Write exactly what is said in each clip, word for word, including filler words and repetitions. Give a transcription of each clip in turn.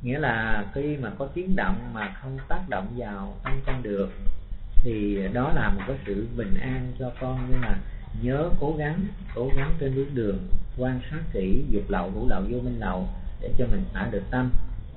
Nghĩa là khi mà có tiếng động mà không tác động vào tâm con được thì đó là một cái sự bình an cho con. Nhưng mà nhớ cố gắng cố gắng trên bước đường quan sát kỹ dục lậu, hữu lậu, vô minh lậu để cho mình xả được tâm.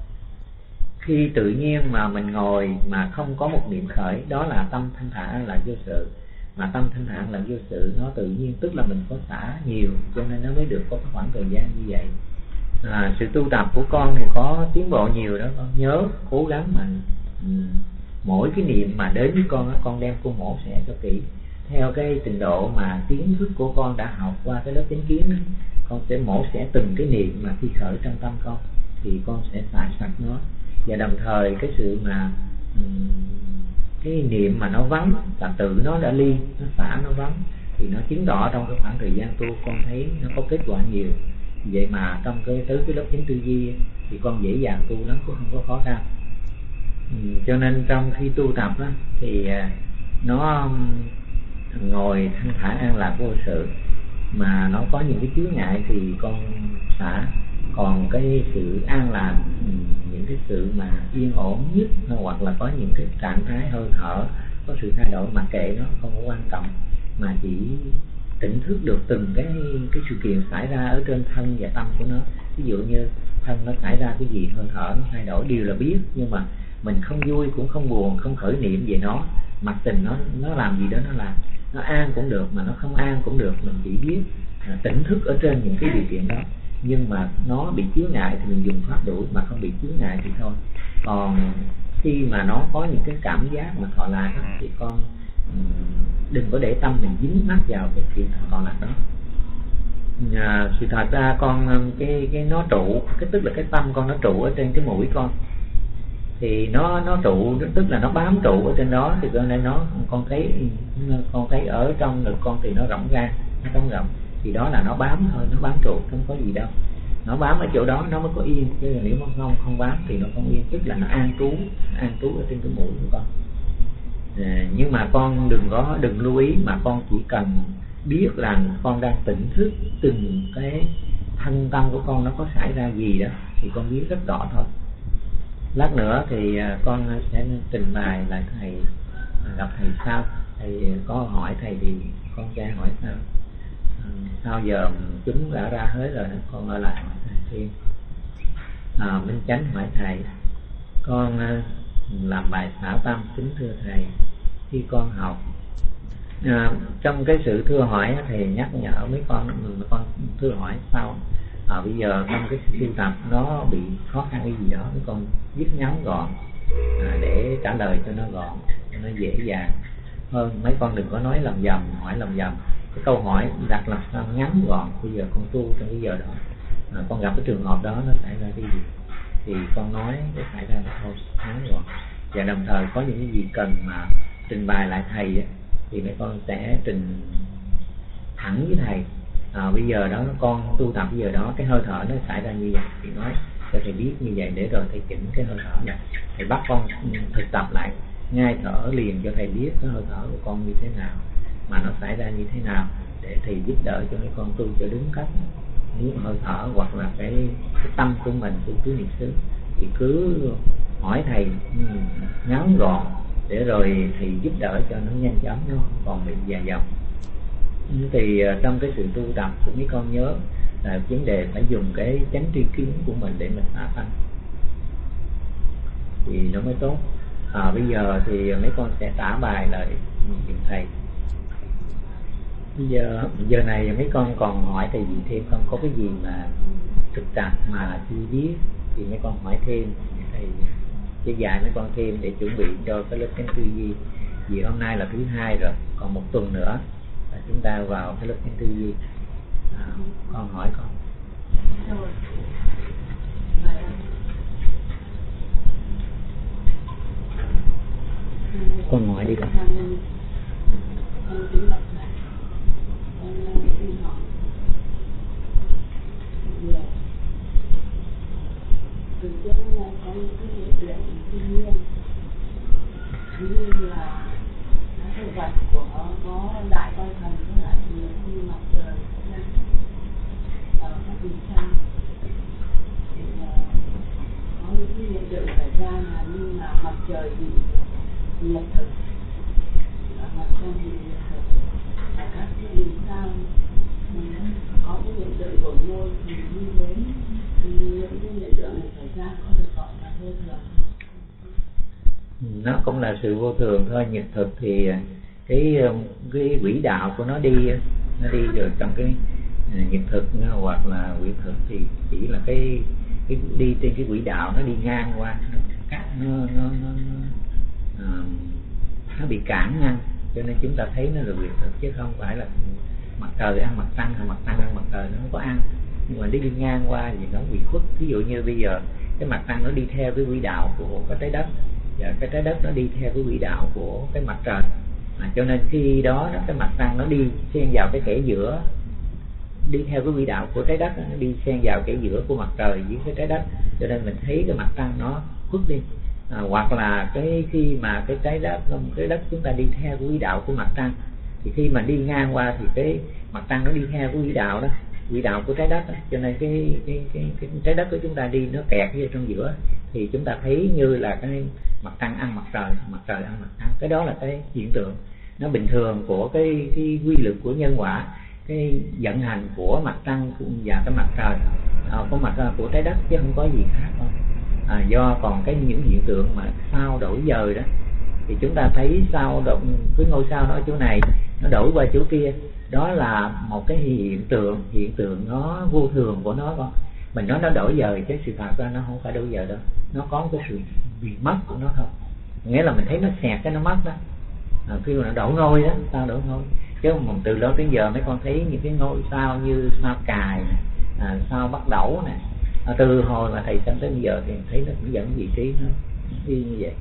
Khi tự nhiên mà mình ngồi mà không có một niệm khởi, đó là tâm thanh thản an lạc vô sự. Mà tâm thanh thản an lạc vô sự nó tự nhiên, tức là mình có xả nhiều, cho nên nó mới được có cái khoảng thời gian như vậy. À, sự tu tập của con thì có tiến bộ nhiều đó. Con nhớ cố gắng mà um, mỗi cái niệm mà đến với con, con đem con mổ xẻ cho kỹ theo cái trình độ mà kiến thức của con đã học qua cái lớp chánh kiến đó. Con sẽ mổ xẻ từng cái niệm mà khi khởi trong tâm con thì con sẽ xả sạch nó. Và đồng thời cái sự mà um, cái niệm mà nó vắng là tự nó đã ly, nó xả, nó vắng thì nó chứng tỏ trong cái khoảng thời gian tu con thấy nó có kết quả nhiều. Vậy mà trong cái tới cái lớp chánh tư duy thì con dễ dàng tu lắm, cũng không có khó khăn. Ừ, cho nên trong khi tu tập đó, thì nó ngồi thanh thản an lạc vô sự, mà nó có những cái chướng ngại thì con xả. Còn cái sự an lạc, những cái sự mà yên ổn nhất, hoặc là có những cái trạng thái hơi thở có sự thay đổi, mặc kệ nó, không có quan trọng, mà chỉ tỉnh thức được từng cái cái sự kiện xảy ra ở trên thân và tâm của nó. Ví dụ như thân nó xảy ra cái gì, hơi thở nó thay đổi, đều là biết, nhưng mà mình không vui cũng không buồn, không khởi niệm về nó. Mặc tình nó nó làm gì đó nó làm, nó an cũng được mà nó không an cũng được, mình chỉ biết à, tỉnh thức ở trên những cái điều kiện đó. Nhưng mà nó bị chướng ngại thì mình dùng pháp đuổi, mà không bị chướng ngại thì thôi. Còn khi mà nó có những cái cảm giác mà thọ lạc thì con đừng có để tâm mình dính mắc vào cái chuyện thọ lạc đó. À, sự thật ra con cái cái nó trụ, cái tức là cái tâm con nó trụ ở trên cái mũi con, thì nó nó trụ, tức là nó bám trụ ở trên đó, thì cho nên nó con thấy con thấy ở trong ngực con thì nó rỗng ra, nó trống rỗng, thì đó là nó bám thôi, nó bám trụ, không có gì đâu. Nó bám ở chỗ đó nó mới có yên, chứ nếu mà không không bám thì nó không yên, tức là nó an trú, an trú ở trên cái mũi của con. À, nhưng mà con đừng có đừng lưu ý, mà con chỉ cần biết rằng con đang tỉnh thức từng cái thân tâm của con nó có xảy ra gì đó thì con biết rất rõ thôi. Lát nữa thì con sẽ trình bày lại thầy, gặp thầy sau. Thầy có hỏi thầy thì con sẽ hỏi sau. À, sau giờ chúng đã ra hết rồi, con ở lại hỏi thầy thêm. À, Minh Chánh hỏi thầy, con làm bài xả tâm. Kính thưa thầy, khi con học à, trong cái sự thưa hỏi thì nhắc nhở mấy con, con thưa hỏi sau. À, bây giờ trong cái siêu tập nó bị khó khăn cái gì đó, mấy con viết ngắn gọn à, để trả lời cho nó gọn, cho nó dễ dàng hơn. Mấy con đừng có nói lầm vòng, hỏi lầm vòng. Cái câu hỏi đặt làm sao ngắn gọn. Bây giờ con tu trong cái giờ đó, à, con gặp cái trường hợp đó nó xảy ra cái gì thì con nói để xảy ra thôi, ngắn gọn. Và đồng thời có những cái gì cần mà trình bày lại thầy ấy, thì mấy con sẽ trình thẳng với thầy. À, bây giờ đó con tu tập bây giờ đó cái hơi thở nó xảy ra như vậy thì nói cho thầy biết như vậy, để rồi thầy chỉnh cái hơi thở này. Thầy bắt con thực tập lại ngay thở liền cho thầy biết cái hơi thở của con như thế nào, mà nó xảy ra như thế nào, để thầy giúp đỡ cho mấy con tu cho đúng cách. Nếu hơi thở hoặc là cái, cái tâm của mình tu tứ niệm xứ thì cứ hỏi thầy ngắn gọn, để rồi thầy giúp đỡ cho nó nhanh chóng, nó còn bị dài dòng. Thì trong cái sự tu tập của mấy con nhớ là vấn đề phải dùng cái chánh tri kiến của mình để mình xả tâm thì nó mới tốt. À, bây giờ thì mấy con sẽ trả bài lại những thầy. Bây giờ giờ này mấy con còn hỏi thầy gì thêm không? Có cái gì mà thực tập mà chưa biết thì mấy con hỏi thêm, thầy sẽ dạy mấy con thêm để chuẩn bị cho cái lớp chánh tư duy. Vì hôm nay là thứ hai rồi, còn một tuần nữa là chúng ta vào cái lớp chánh tư duy. À, con hỏi con. Con hỏi đi con. Từ trước đến nay có những cái hiện tượng thiên nhiên, ví như là thực vật của có đại coi thần với lại nhiều như mặt trời ở các vùng xa, thì có những ra là như là mặt trời bị nhiệt thực, mặt trăng bị nhiệt thực, và các cái vì sao có cái hiện tượng đổ ngôi thì như thế, thì những cái hiện tượng này xảy ra có được gọi là vô thường? Nó cũng là sự vô thường thôi. Nhiệt thực thì cái cái quỹ đạo của nó đi nó đi được trong cái nhiệt thực hoặc là quỹ thực thì chỉ là cái, cái đi trên cái quỹ đạo, nó đi ngang qua, nó nó nó, nó, nó, nó bị cản ngăn, cho nên chúng ta thấy nó là quỹ thực chứ không phải là mặt trời ăn mặt trăng hay mặt trăng ăn mặt trời, nó không có ăn, nhưng mà đi đi ngang qua thì nó bị khuất. Ví dụ như bây giờ cái mặt trăng nó đi theo cái quỹ đạo của cái trái đất, và cái trái đất nó đi theo cái quỹ đạo của cái mặt trời, à, cho nên khi đó, đó cái mặt trăng nó đi xen vào cái kẽ giữa, đi theo cái quỹ đạo của trái đất, nó đi xen vào kẽ giữa của mặt trời với cái trái đất, cho nên mình thấy cái mặt trăng nó khuất đi. À, hoặc là cái khi mà cái trái đất cái đất chúng ta đi theo cái quỹ đạo của mặt trăng, thì khi mà đi ngang qua thì cái mặt trăng nó đi theo cái quỹ đạo đó, quỹ đạo của trái đất đó. Cho nên cái, cái, cái, cái trái đất của chúng ta đi nó kẹt vô trong giữa, thì chúng ta thấy như là cái mặt trăng ăn mặt trời, mặt trời ăn mặt trăng. Cái đó là cái hiện tượng nó bình thường của cái, cái quy luật của nhân quả, cái vận hành của mặt trăng và cái mặt trời, à, của mặt của trái đất, chứ không có gì khác đâu. À, do còn cái những hiện tượng mà sao đổi dời đó, thì chúng ta thấy sao động cái ngôi sao nó ở chỗ này nó đổi qua chỗ kia, đó là một cái hiện tượng hiện tượng nó vô thường của nó. Con mình nói nó đổi dời, chứ sự thật ra nó không phải đổi dời đâu, nó có cái sự bị mất của nó thôi. Nghĩa là mình thấy nó xẹt cái nó mất đó, à, khi mà nó đổi ngôi đó, sao đổi ngôi, chứ mà từ lâu tới giờ mấy con thấy những cái ngôi sao như sao Cài này, à, sao Bắt Đẩu này, à, từ hồi mà thầy sanh tới bây giờ thì thấy nó cũng dẫn vị trí nó đi như vậy.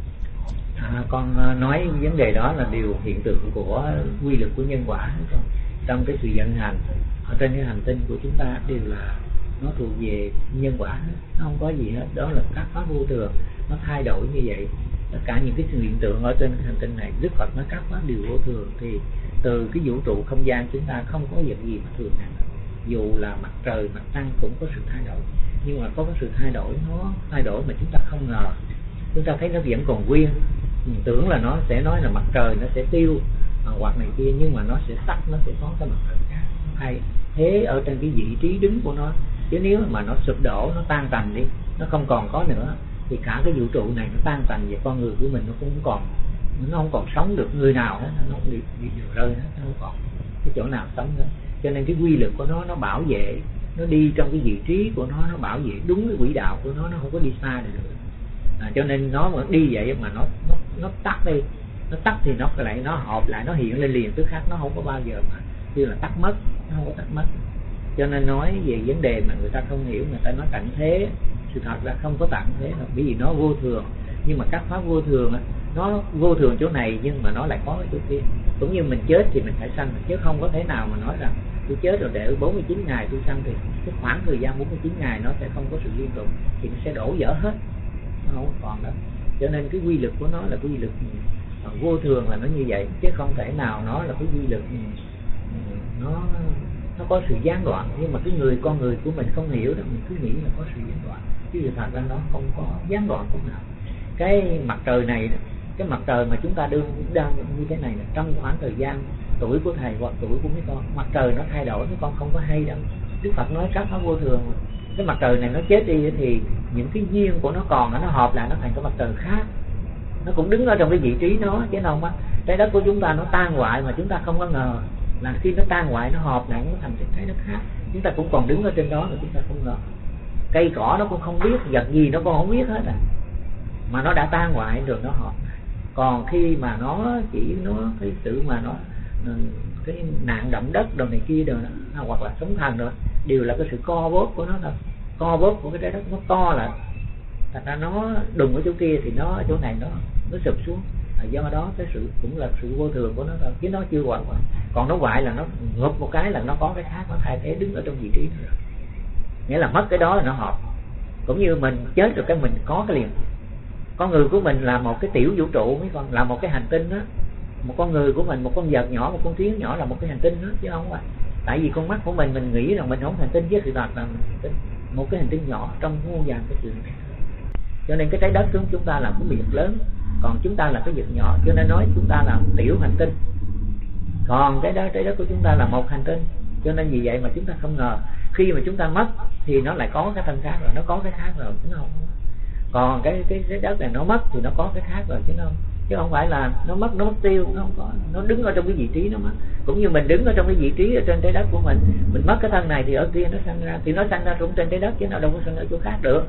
À, con nói vấn đề đó là điều hiện tượng của quy luật của nhân quả. Trong cái sự vận hành ở trên cái hành tinh của chúng ta đều là nó thuộc về nhân quả, nó không có gì hết, đó là các pháp vô thường, nó thay đổi như vậy. Tất cả những cái sự hiện tượng ở trên cái hành tinh này, Đức Phật nói các pháp đều vô thường, thì từ cái vũ trụ không gian chúng ta không có vật gì mà thường hằng. Dù là mặt trời, mặt trăng cũng có sự thay đổi, nhưng mà có cái sự thay đổi, nó thay đổi mà chúng ta không ngờ. Chúng ta thấy nó vẫn còn nguyên, mình tưởng là nó sẽ nói là mặt trời nó sẽ tiêu à, hoặc này kia, nhưng mà nó sẽ tắt, nó sẽ có cái mặt trời khác hay thế ở trên cái vị trí đứng của nó. Chứ nếu mà nó sụp đổ, nó tan tành đi, nó không còn có nữa, thì cả cái vũ trụ này nó tan tành, và con người của mình nó cũng không còn, nó không còn sống được người nào hết, nó đi, đi rơi hết, nó không còn cái chỗ nào sống nữa. Cho nên cái quy luật của nó nó bảo vệ, nó đi trong cái vị trí của nó, nó bảo vệ đúng cái quỹ đạo của nó, nó không có đi xa được nữa. À, cho nên nó mà đi vậy mà nó nó nó tắt đi, nó tắt thì nó lại nó hợp lại, nó hiện lên liền tức khắc, nó không có bao giờ mà như là tắt mất, nó không có tắt mất. Cho nên nói về vấn đề mà người ta không hiểu, người ta nói tận thế, sự thật là không có tận thế đâu, bởi vì nó vô thường. Nhưng mà các pháp vô thường á, nó vô thường chỗ này nhưng mà nó lại có cái chỗ kia. Cũng như mình chết thì mình phải sanh, chứ không có thể nào mà nói rằng tôi chết rồi để bốn mươi chín ngày tôi sanh, thì cái khoảng thời gian bốn mươi chín ngày nó sẽ không có sự liên tục, thì nó sẽ đổ vỡ hết, nó không còn đâu. Cho nên cái quy luật của nó là quy luật vô thường, là nó như vậy, chứ không thể nào nó là cái quy luật nó nó có sự gián đoạn. Nhưng mà cái người con người của mình không hiểu đâu, mình cứ nghĩ là có sự gián đoạn, chứ thật ra nó không có gián đoạn chút nào. Cái mặt trời này, cái mặt trời mà chúng ta đương đang như thế này là trong khoảng thời gian tuổi của thầy hoặc tuổi của mấy con, mặt trời nó thay đổi, mấy con không có hay đâu. Đức Phật nói các pháp vô thường, cái mặt trời này nó chết đi thì những cái duyên của nó còn, nó hợp lại nó thành cái mặt trời khác, nó cũng đứng ở trong cái vị trí nó, chứ không á. Trái đất của chúng ta nó tan hoại mà chúng ta không có ngờ là khi nó tan hoại nó hợp lại nó thành cái trái đất khác, chúng ta cũng còn đứng ở trên đó mà chúng ta không ngờ. Cây cỏ nó cũng không biết, vật gì nó cũng không biết hết à, mà nó đã tan hoại rồi nó hợp. Còn khi mà nó chỉ nó cái sự mà nó cái nạn động đất đồ này kia đồ đó, hoặc là sóng thần rồi, đều là cái sự co bóp của nó thôi, co bóp của cái trái đất nó co lại, thật ra nó đùng ở chỗ kia thì nó ở chỗ này nó nó sụp xuống. À, do đó cái sự cũng là sự vô thường của nó thôi, chứ nó chưa hoại hoại. Còn nó hoại là nó ngược một cái là nó có cái khác, nó thay thế đứng ở trong vị trí đó rồi, nghĩa là mất cái đó là nó hợp. Cũng như mình chết rồi cái mình có cái liền. Con người của mình là một cái tiểu vũ trụ, mấy con là một cái hành tinh đó. Một con người của mình, một con vật nhỏ, một con kiến nhỏ là một cái hành tinh đó, chứ không phải. Tại vì con mắt của mình mình nghĩ rằng mình không hành tinh, chứ sự thật là một cái hành tinh nhỏ trong cái muôn vàn cái sự này. Cho nên cái trái đất của chúng ta là cái việc lớn, còn chúng ta là cái việc nhỏ, cho nên nói chúng ta là tiểu hành tinh, còn cái đó trái đất của chúng ta là một hành tinh. Cho nên vì vậy mà chúng ta không ngờ khi mà chúng ta mất thì nó lại có cái thân khác rồi, nó có cái khác rồi chứ không. Còn cái cái trái đất này nó mất thì nó có cái khác rồi chứ không, chứ không phải là nó mất nó mất tiêu, nó không có, nó đứng ở trong cái vị trí nó mất. Cũng như mình đứng ở trong cái vị trí ở trên trái đất của mình, mình mất cái thân này thì ở kia nó sanh ra, thì nó sanh ra cũng trên trái đất chứ nó đâu có sanh ở chỗ khác được.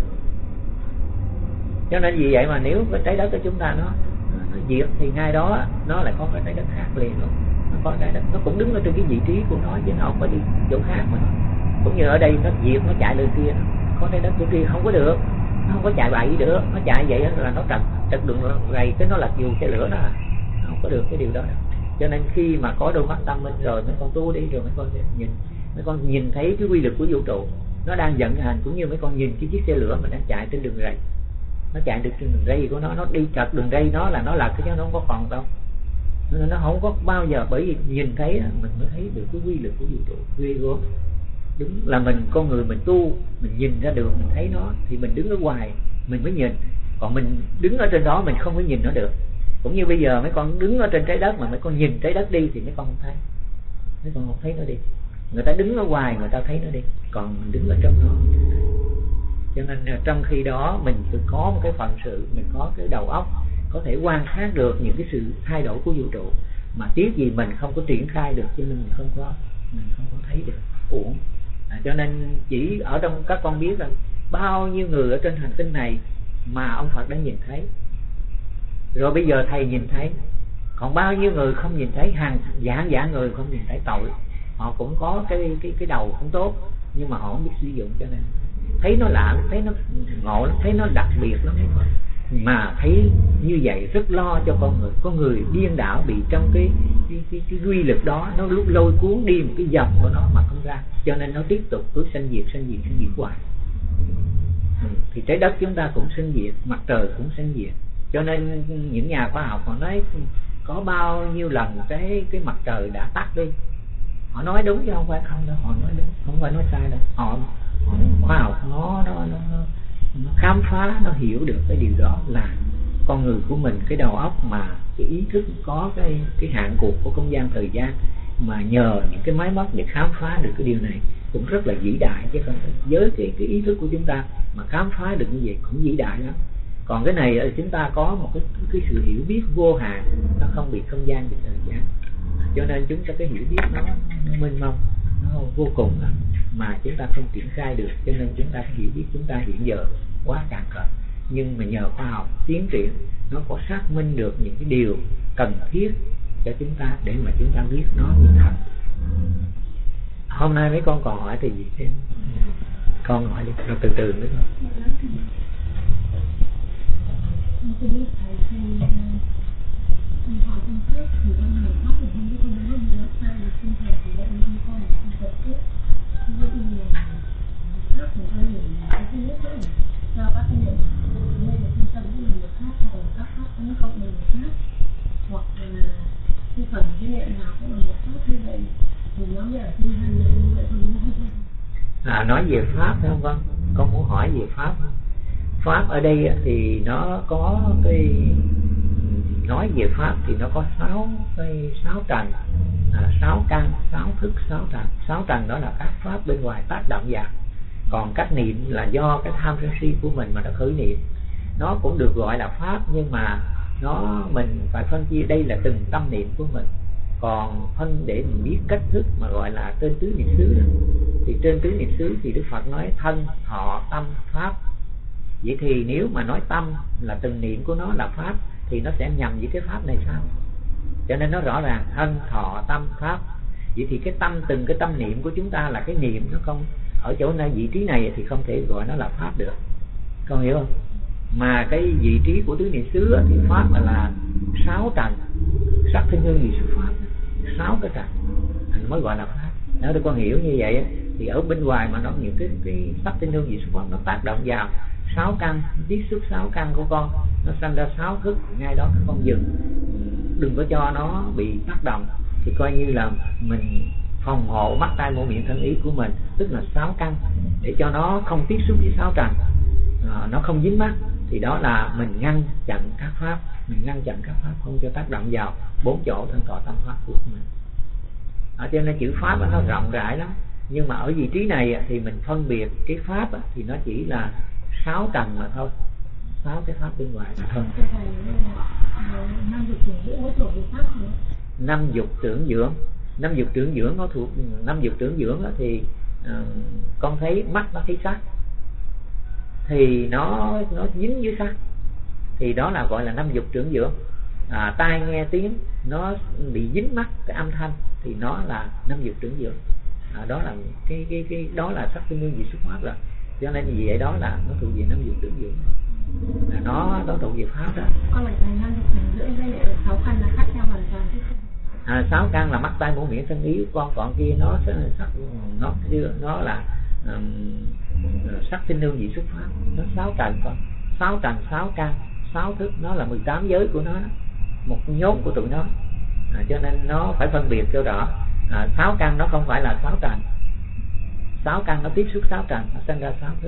Cho nên vì vậy mà nếu cái trái đất của chúng ta nó, nó diệt thì ngay đó nó lại có cái trái đất khác liền luôn. Nó có trái đất, nó cũng đứng ở trên cái vị trí của nó chứ nó không có đi chỗ khác mà. Cũng như ở đây nó diệt nó chạy lên kia, có trái đất chỗ kia không có được, nó không có chạy bậy được, nó chạy vậy là nó trật trật đường rầy, cái nó là dù xe lửa đó, nó không có được cái điều đó đâu. Cho nên khi mà có đôi mắt tâm minh rồi mấy con tu đi rồi mấy con nhìn, mấy con nhìn thấy cái quy lực của vũ trụ nó đang vận hành, cũng như mấy con nhìn cái chiếc xe lửa mà đang chạy trên đường ray, nó chạy được trên đường ray của nó, nó đi trật đường ray nó là nó là cái chứ nó không có còn đâu, nên nó không có bao giờ, bởi vì nhìn thấy mình mới thấy được cái quy lực của vũ trụ ghê gớm. Đúng là mình con người mình tu, mình nhìn ra được, mình thấy nó thì mình đứng ở ngoài mình mới nhìn, còn mình đứng ở trên đó mình không có nhìn nó được. Cũng như bây giờ mấy con đứng ở trên trái đất mà mấy con nhìn trái đất đi thì mấy con không thấy, mấy con không thấy nó đi. Người ta đứng ở ngoài người ta thấy nó đi, còn mình đứng ở trong nó. Cho nên trong khi đó mình phải có một cái phận sự, mình có cái đầu óc có thể quan sát được những cái sự thay đổi của vũ trụ, mà tiếc gì mình không có triển khai được, cho nên mình không có mình không có thấy được, uổng. À, cho nên chỉ ở trong các con biết rằng bao nhiêu người ở trên hành tinh này mà ông Phật đã nhìn thấy, rồi bây giờ thầy nhìn thấy, còn bao nhiêu người không nhìn thấy, hàng dạng dạng người không nhìn thấy. Tội họ cũng có cái cái cái đầu không tốt, nhưng mà họ không biết sử dụng, cho nên thấy nó lạ, thấy nó ngộ lắm, thấy nó đặc biệt lắm. Mà thấy như vậy rất lo cho con người, con người điên đảo bị trong cái cái, cái, cái quy lực đó, nó lúc lôi cuốn đi một cái dòng của nó mà không ra, cho nên nó tiếp tục cứ sanh diệt sanh diệt sanh diệt hoài. Ừ, thì trái đất chúng ta cũng sanh diệt, mặt trời cũng sanh diệt, cho nên những nhà khoa học họ nói có bao nhiêu lần cái cái mặt trời đã tắt đi, họ nói đúng chứ không phải không đâu, họ nói đúng, không phải nói sai đâu. Họ, họ khoa học nó nó, nó nó khám phá, nó hiểu được cái điều đó là con người của mình, cái đầu óc mà cái ý thức có cái cái hạn cuộc của không gian thời gian, mà nhờ những cái máy móc để khám phá được cái điều này cũng rất là vĩ đại, chứ không phải với cái cái ý thức của chúng ta mà khám phá được như vậy cũng vĩ đại lắm. Còn cái này là chúng ta có một cái cái sự hiểu biết vô hạn, nó không bị không gian và thời gian, cho nên chúng ta cái hiểu biết nó, nó mênh mông, nó vô cùng lắm, mà chúng ta không triển khai được. Cho nên chúng ta hiểu biết chúng ta hiện giờ quá cạn cợt, nhưng mà nhờ khoa học tiến triển nó có xác minh được những cái điều cần thiết cho chúng ta để mà chúng ta biết nó như thật. Hôm nay mấy con còn hỏi thì gì thêm? Con hỏi đi, rồi từ từ nữa thôi. À, nói về pháp phải không con? Con muốn hỏi về pháp. Pháp ở đây thì nó có cái, nói về pháp thì nó có sáu cái sáu trần, à, sáu căn, sáu thức, sáu trần. Sáu trần đó là các pháp bên ngoài tác động vào. Còn cách niệm là do cái tham sân si của mình mà nó khởi niệm, nó cũng được gọi là pháp, nhưng mà nó mình phải phân chia đây là từng tâm niệm của mình. Còn phân để mình biết cách thức mà gọi là trên tứ niệm xứ đó. Thì trên tứ niệm xứ thì Đức Phật nói thân, thọ, tâm, pháp. Vậy thì nếu mà nói tâm là từng niệm của nó là pháp thì nó sẽ nhầm với cái pháp này sao? Cho nên nó rõ ràng thân, thọ, tâm, pháp. Vậy thì cái tâm, từng cái tâm niệm của chúng ta là cái niệm, nó không ở chỗ này vị trí này thì không thể gọi nó là pháp được. Con hiểu không? Mà cái vị trí của tứ niệm xứ thì pháp là, là sáu trần, sắc thanh hương vị xuất pháp, sáu cái trần thành mới gọi là pháp. Nếu tôi con hiểu như vậy thì ở bên ngoài mà nó những cái cái sắc thanh hương vị xuất pháp nó tác động vào sáu căn, tiết xuất sáu căn của con, nó sanh ra sáu thức, ngay đó các con dừng, đừng có cho nó bị tác động, thì coi như là mình phòng hộ mắt tai mũi miệng thân ý của mình, tức là sáu căn, để cho nó không tiếp xúc với sáu trần, à, nó không dính mắt, thì đó là mình ngăn chặn các pháp, mình ngăn chặn các pháp không cho tác động vào bốn chỗ thân thọ tâm pháp của mình. Ở cho nên chữ pháp nó rộng rãi lắm, nhưng mà ở vị trí này thì mình phân biệt cái pháp thì nó chỉ là sáu tầng mà thôi, sáu cái pháp bên ngoài mà thôi. Năm dục tưởng dưỡng, năm dục tưởng dưỡng nó thuộc năm dục tưởng dưỡng thì uh, con thấy mắt nó thấy sắc thì nó nó dính với sắc, thì đó là gọi là năm dục tưởng dưỡng. À, tai nghe tiếng nó bị dính mắt cái âm thanh thì nó là năm dục tưởng dưỡng. À, đó là cái cái cái đó là sắc tương đương vị xuất pháp rồi, cho nên vì vậy đó là nó thuộc về năm dục tưởng dưỡng, là nó nó thuộc về pháp đó. Con lại thành năm dục tưởng dưỡng đây lại sáu căn là khác nhau hoàn toàn chứ không? À, sáu căn là mắt tai mũi miệng thân ý, con còn kia nó sắc nó nó là um, sắc tinh hương vị xuất pháp, nó sáu trần con, sáu trần sáu căn sáu thức, nó là mười tám giới của nó, một nhốt của tụi nó. À, cho nên nó phải phân biệt cho rõ. À, sáu căn nó không phải là sáu trần, sáu căn nó tiếp xúc sáu trần, nó sinh ra sáu thức.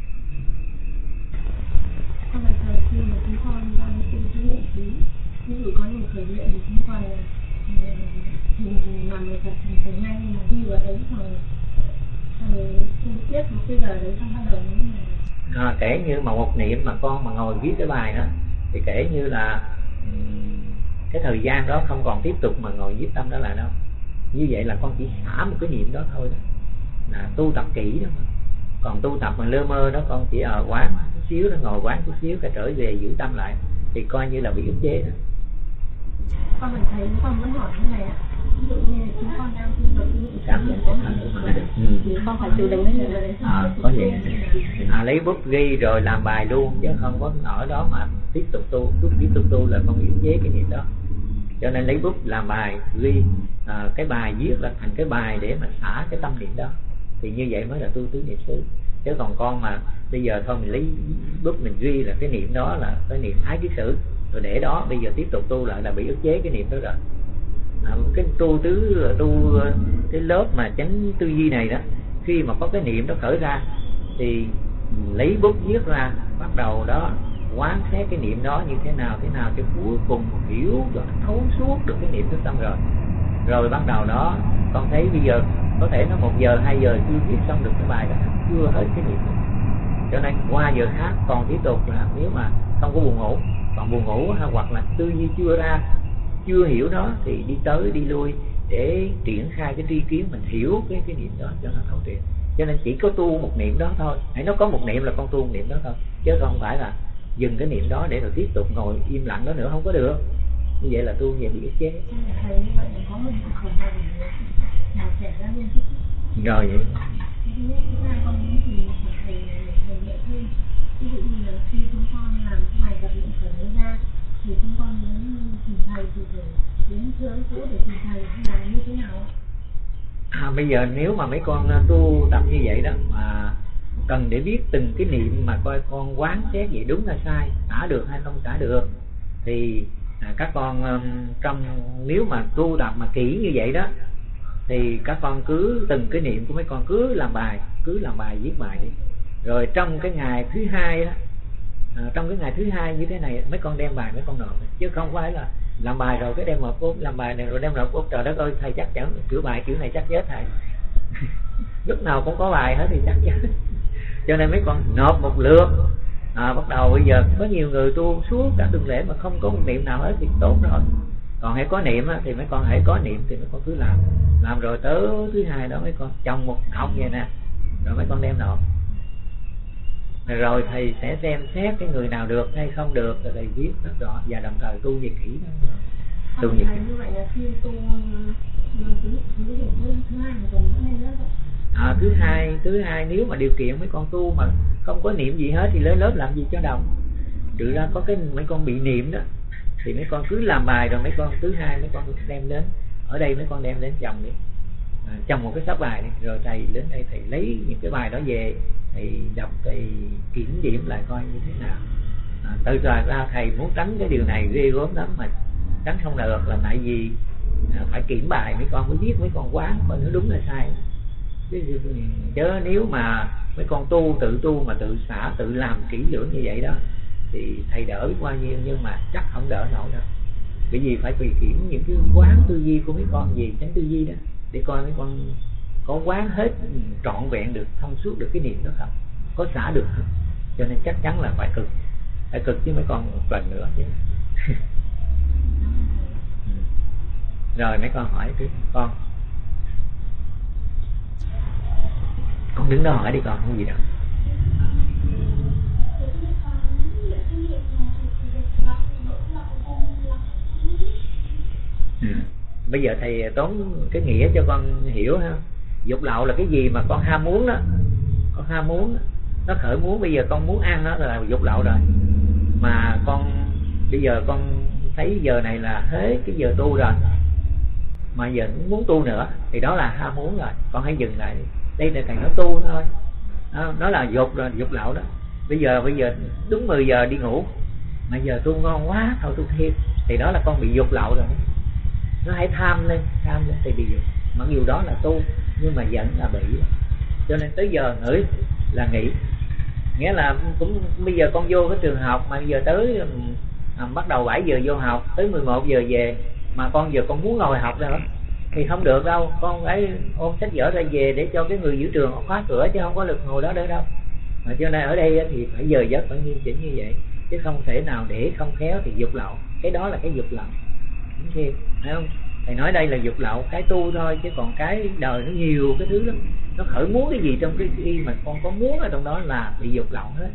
Con là thời khi mà chúng con đang tu chú luyện khí, ví dụ có những thời luyện thì chúng con là làm người thật thì ngay mà đi vào đấy rồi rồi không biết một cái giờ đấy xong bắt đầu như là à, kể như mà một niệm mà con mà ngồi viết cái bài đó thì kể như là um, cái thời gian đó không còn tiếp tục mà ngồi viết tâm đó lại đâu. Như vậy là con chỉ xả một cái niệm đó thôi đó, là tu tập kỹ đó mà. Còn tu tập mà lơ mơ đó con chỉ ở quán chút xíu, nó ngồi quán chút xíu cái trở về giữ tâm lại thì coi như là bị ức chế đó. Con mình thấy con muốn hỏi cái này ạ, ví dụ như chúng con đang tu tập cảm nhận của mình thì con phải tự đứng lên rồi đấy. À, có vậy. À, lấy bút ghi rồi làm bài luôn chứ không có ở đó mà tiếp tục tu, lúc tiếp tục tu là con bị ức chế cái niệm đó. Cho nên lấy bút làm bài ghi à, cái bài viết là thành cái bài để mà xả cái tâm niệm đó, thì như vậy mới là tu tứ niệm xứ. Chứ còn con mà bây giờ thôi mình lấy bút mình ghi là cái niệm đó là cái niệm ái kiết sử rồi để đó, bây giờ tiếp tục tu lại là bị ức chế cái niệm đó rồi. À, cái tu tứ tu cái lớp mà chánh tư duy này đó, khi mà có cái niệm đó khởi ra thì lấy bút viết ra, bắt đầu đó quán xét cái niệm đó như thế nào thế nào cho cuối cùng hiểu cho thấu suốt được cái niệm thức tâm rồi. Rồi bắt đầu đó con thấy bây giờ có thể nó một giờ hai giờ chưa viết xong được cái bài đó, chưa hết cái niệm đó. Cho nên qua giờ khác còn tiếp tục là nếu mà không có buồn ngủ, còn buồn ngủ hoặc là tư duy chưa ra, chưa hiểu nó thì đi tới đi lui để triển khai cái tri kiến, mình hiểu cái cái niệm đó cho nó thấu triệt. Cho nên chỉ có tu một niệm đó thôi, hãy nó có một niệm là con tu một niệm đó thôi, chứ không phải là dừng cái niệm đó để rồi tiếp tục ngồi im lặng đó nữa, không có được. Như vậy là tu về bị ức chế. Rồi vậy. Ví dụ như là khi chúng con làm bài tập luyện khởi mới ra thì chúng con muốn tìm thầy thì phải đến thưa cũ để tìm thầy là như thế nào? À, bây giờ nếu mà mấy con tu tập như vậy đó mà cần để biết từng cái niệm mà coi con quán xét vậy đúng là sai, xả được hay không xả được thì à, các con um, trong nếu mà tu tập mà kỹ như vậy đó thì các con cứ từng cái niệm của mấy con cứ làm bài, cứ làm bài viết bài đi. Rồi trong cái ngày thứ hai đó, à, trong cái ngày thứ hai như thế này mấy con đem bài mấy con nộp, chứ không phải là làm bài rồi cái đem nộp út, làm bài này rồi đem nộp út. Trời đất ơi, thầy chắc chắn kiểu bài kiểu này chắc chết thầy. Lúc nào cũng có bài hết thì chắc chết. Cho nên mấy con nộp một lượt. À, bắt đầu bây giờ có nhiều người tu suốt cả tuần lễ mà không có một niệm nào hết thì tốt rồi. Còn hãy có niệm á, thì mấy con hãy có niệm thì mấy con cứ làm, làm rồi tới thứ hai đó mấy con trồng một cọng vậy nè, rồi mấy con đem nộp. Rồi thầy sẽ xem xét cái người nào được hay không được, rồi thầy viết rất rõ và đồng thời tu về kỹ đó. Tu về kỹ. Như vậy là khi tu thứ hai mà còn nữa lên lớp. À, thứ hai, thứ hai nếu mà điều kiện mấy con tu mà không có niệm gì hết thì lên lớp làm gì cho đồng. Trừ ra có cái mấy con bị niệm đó thì mấy con cứ làm bài rồi mấy con thứ hai mấy con đem đến ở đây, mấy con đem đến chồng đi, à, chồng một cái sắp bài đi, rồi thầy đến đây thầy lấy những cái bài đó về thầy đọc, thầy kiểm điểm lại coi như thế nào. À, tự ra ra thầy muốn tránh cái điều này ghê gớm lắm mà tránh không được là tại vì à, phải kiểm bài mấy con mới biết mấy con quán coi nó đúng là sai. Chứ, chứ nếu mà mấy con tu tự tu mà tự xả tự làm kỹ lưỡng như vậy đó thì thầy đỡ biết bao nhiêu, nhưng mà chắc không đỡ nổi đâu. Bởi vì phải tùy kiểm những cái quán tư duy của mấy con gì tránh tư duy đó, để coi mấy con có quán hết trọn vẹn được, thông suốt được cái niệm đó không, có xả được không. Cho nên chắc chắn là phải cực, phải cực chứ mấy con một lần nữa chứ. Rồi mấy con hỏi tiếp. Con con đứng đó hỏi đi con, không gì đâu. Ừ. Bây giờ thầy tốn cái nghĩa cho con hiểu ha. Dục lậu là cái gì mà con ham muốn đó, con ham muốn đó. Nó khởi muốn, bây giờ con muốn ăn đó là dục lậu rồi. Mà con bây giờ con thấy giờ này là hết cái giờ tu rồi, mà giờ muốn tu nữa thì đó là ham muốn rồi. Con hãy dừng lại, đây là thầy nói tu thôi, đó, nó là dục rồi, dục lậu đó. Bây giờ bây giờ đúng mười giờ đi ngủ, mà giờ tu ngon quá thôi tu thêm, thì đó là con bị dục lậu rồi. Nó hãy tham lên, tham lên thì bị dục. Mặc dù đó là tu, nhưng mà vẫn là bị. Cho nên tới giờ nghỉ là nghỉ. Nghĩa là cũng bây giờ con vô cái trường học, mà bây giờ tới à, bắt đầu bảy giờ vô học, tới mười một giờ về, mà con giờ con muốn ngồi học rồi thì không được đâu. Con phải ôm sách vở ra về để cho cái người giữ trường khóa cửa, chứ không có lực ngồi đó nữa đâu. Mà cho nên ở đây thì phải giờ giấc phải nghiêm chỉnh như vậy, chứ không thể nào để không khéo thì dục lậu. Cái đó là cái dục lậu, thấy không? Thầy nói đây là dục lậu cái tu thôi, chứ còn cái đời nó nhiều cái thứ lắm. Nó khởi muốn cái gì trong cái khi mà con có muốn ở trong đó là bị dục lậu hết.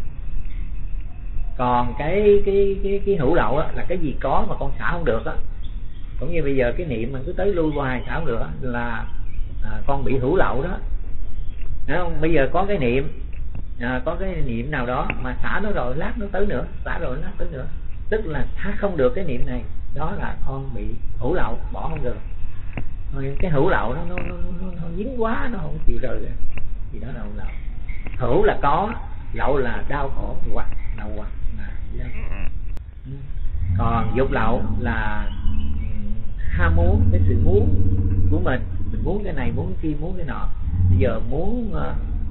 Còn cái cái cái cái hữu lậu á, là cái gì có mà con xả không được á. Cũng như bây giờ cái niệm mình cứ tới lui hoài xả không được á, là à, con bị hữu lậu đó. Thấy không? Bây giờ có cái niệm à, có cái niệm nào đó mà xả nó rồi lát nó tới nữa, xả rồi lát tới nữa, tức là thả không được cái niệm này, đó là con bị hữu lậu, bỏ không được. Rồi cái hữu lậu nó nó, nó, nó, nó dính quá, nó không chịu rời rồi, thì đó là hữu lậu. Hữu là có, lậu là đau khổ, hoặc là hoặc là đau khổ. Còn dục lậu là ham muốn, cái sự muốn của mình, mình muốn cái này, muốn cái kia, muốn cái nọ. Bây giờ muốn uh,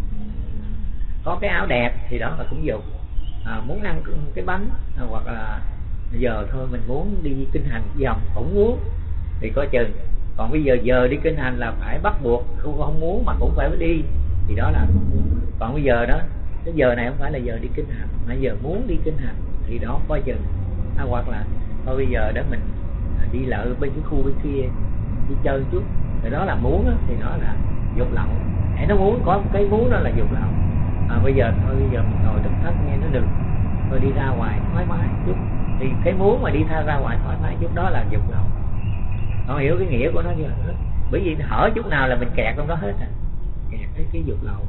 có cái áo đẹp thì đó là cũng dục. À, muốn ăn cái bánh à, hoặc là giờ thôi mình muốn đi kinh hành dòng cũng muốn thì có chừng. Còn bây giờ giờ đi kinh hành là phải bắt buộc, không, không muốn mà cũng phải đi, thì đó là không muốn. Còn bây giờ đó, cái giờ này không phải là giờ đi kinh hành, mà giờ muốn đi kinh hành thì đó có chừng. À, hoặc là thôi bây giờ đó mình đi lợi bên cái khu bên kia đi chơi chút, thì đó là muốn đó, thì đó là dục lậu. Hãy nó muốn, có cái muốn đó là dục lậu. À, bây giờ thôi bây giờ mình ngồi trong thất nghe nó được, thôi đi ra ngoài thoải mái chút, thì cái muốn mà đi tha ra ngoài thoải mái chút đó là dục lậu. Con hiểu cái nghĩa của nó chưa? Bởi vì hở chút nào là mình kẹt trong đó hết à, kẹt cái cái dục lậu.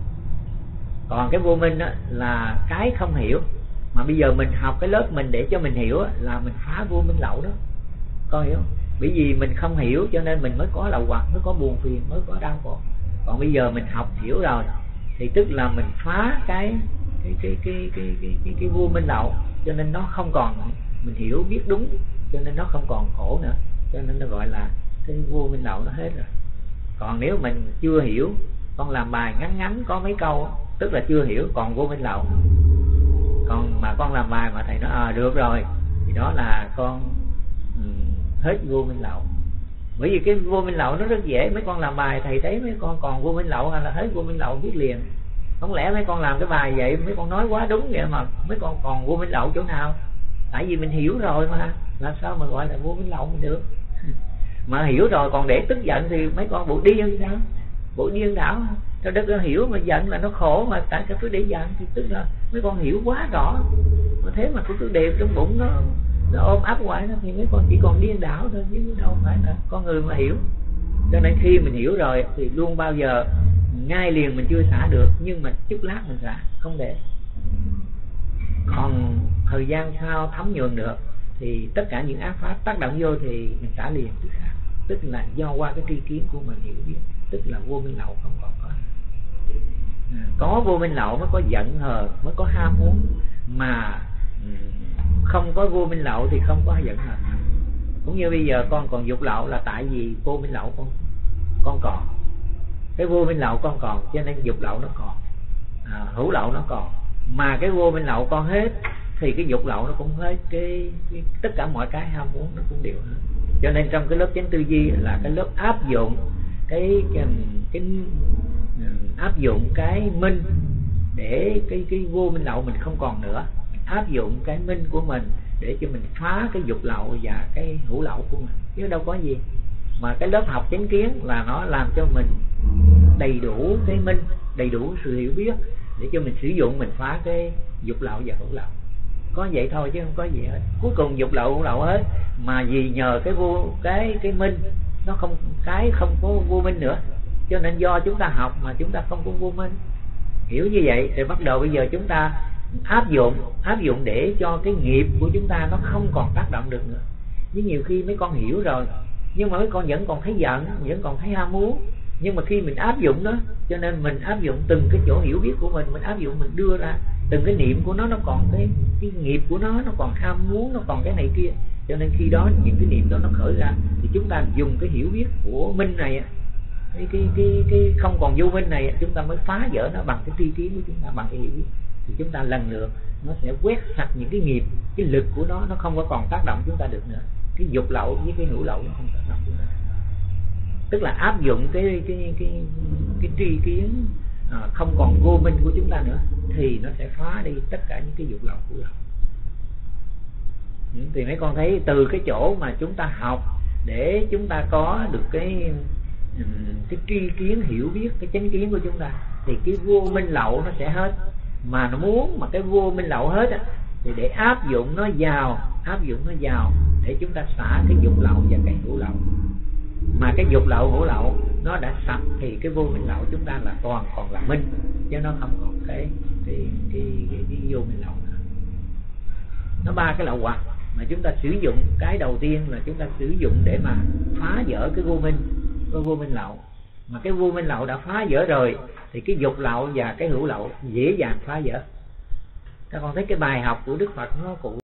Còn cái vô minh đó là cái không hiểu, mà bây giờ mình học cái lớp mình để cho mình hiểu là mình phá vô minh lậu đó, con hiểu không? Bởi vì mình không hiểu cho nên mình mới có lậu hoặc, mới có buồn phiền, mới có đau khổ. Còn bây giờ mình học hiểu rồi thì tức là mình phá cái cái cái cái cái cái cái, cái vô minh lậu, cho nên nó không còn, mình hiểu biết đúng cho nên nó không còn khổ nữa, cho nên nó gọi là cái vô minh lậu nó hết rồi. Còn nếu mình chưa hiểu, con làm bài ngắn ngắn có mấy câu tức là chưa hiểu, còn vô minh lậu. Còn mà con làm bài mà thầy nói à được rồi thì đó là con um, hết vô minh lậu. Bởi vì cái vô minh lậu nó rất dễ, mấy con làm bài thầy thấy mấy con còn vô minh lậu hay là hết vô minh lậu biết liền. Không lẽ mấy con làm cái bài vậy mấy con nói quá đúng vậy mà mấy con còn vô minh lậu chỗ nào? Tại vì mình hiểu rồi mà, làm sao mà gọi là vô minh lậu mình được. Mà hiểu rồi còn để tức giận thì mấy con bộ điên sao? Bộ điên đảo. Cho đất nó hiểu mà giận là nó khổ, mà tại sao cứ để giận thì tức là mấy con hiểu quá rõ. Mà thế mà cứ cứ đều trong bụng nó nó ôm ấp hoài đó, thì mấy con chỉ còn điên đảo thôi, chứ đâu phải là con người mà hiểu. Cho nên khi mình hiểu rồi thì luôn bao giờ ngay liền mình chưa xả được, nhưng mà chút lát mình xả, không để. Còn thời gian sau thấm nhuần được thì tất cả những ác pháp tác động vô thì mình xả liền tức khắc. Tức là do qua cái tri kiến của mình hiểu biết, tức là vô minh lậu không còn có. À, có vô minh lậu mới có giận hờn, mới có ham muốn, mà không có vô minh lậu thì không có giận hờn. Cũng như bây giờ con còn dục lậu là tại vì vô minh lậu con con còn, cái vô minh lậu con còn cho nên dục lậu nó còn, à, hữu lậu nó còn. Mà cái vô minh lậu con hết thì cái dục lậu nó cũng hết, cái, cái tất cả mọi cái ham muốn nó cũng đều hết. Cho nên trong cái lớp chánh tư duy là cái lớp áp dụng cái cái, cái áp dụng cái minh để cái cái vô minh lậu mình không còn nữa, áp dụng cái minh của mình để cho mình phá cái dục lậu và cái hữu lậu của mình, chứ đâu có gì. Mà cái lớp học chánh kiến là nó làm cho mình đầy đủ cái minh, đầy đủ sự hiểu biết để cho mình sử dụng, mình phá cái dục lậu và hữu lậu. Có vậy thôi chứ không có gì hết. Cuối cùng dục lậu hữu lậu hết, mà vì nhờ cái vô cái cái minh nó không, cái không có vô minh nữa, cho nên do chúng ta học mà chúng ta không có vô minh. Hiểu như vậy thì bắt đầu bây giờ chúng ta áp dụng áp dụng để cho cái nghiệp của chúng ta nó không còn tác động được nữa. Chứ nhiều khi mấy con hiểu rồi nhưng mà mấy con vẫn còn thấy giận, vẫn còn thấy ham muốn. Nhưng mà khi mình áp dụng đó, cho nên mình áp dụng từng cái chỗ hiểu biết của mình, mình áp dụng, mình đưa ra từng cái niệm của nó, nó còn cái, cái nghiệp của nó, nó còn ham muốn, nó còn cái này kia. Cho nên khi đó những cái niệm đó nó khởi ra thì chúng ta dùng cái hiểu biết của minh này, cái cái cái, cái không còn vô minh này, chúng ta mới phá vỡ nó bằng cái tri kiến của chúng ta, bằng cái hiểu biết. Thì chúng ta lần lượt nó sẽ quét sạch những cái nghiệp, cái lực của nó nó không có còn tác động chúng ta được nữa. Cái dục lậu với cái hữu lậu nó không tác động chúng ta. Tức là áp dụng cái cái cái cái tri kiến à, không còn vô minh của chúng ta nữa thì nó sẽ phá đi tất cả những cái dục lậu hữu lậu. Thì mấy con thấy từ cái chỗ mà chúng ta học để chúng ta có được cái cái tri kiến hiểu biết, cái chánh kiến của chúng ta, thì cái vô minh lậu nó sẽ hết. Mà nó muốn mà cái vô minh lậu hết á, thì để áp dụng nó vào, áp dụng nó vào để chúng ta xả cái dục lậu và cái hữu lậu. Mà cái dục lậu hữu lậu nó đã sạch thì cái vô minh lậu chúng ta là toàn còn là minh, chứ nó không còn cái cái cái, cái, cái vô minh lậu nữa. Nó ba cái lậu hoặc mà chúng ta sử dụng. Cái đầu tiên là chúng ta sử dụng để mà phá vỡ cái vô minh, cái vô minh lậu. Mà cái vô minh lậu đã phá vỡ rồi thì cái dục lậu và cái hữu lậu dễ dàng phá vỡ. Các con thấy cái bài học của Đức Phật nó cụ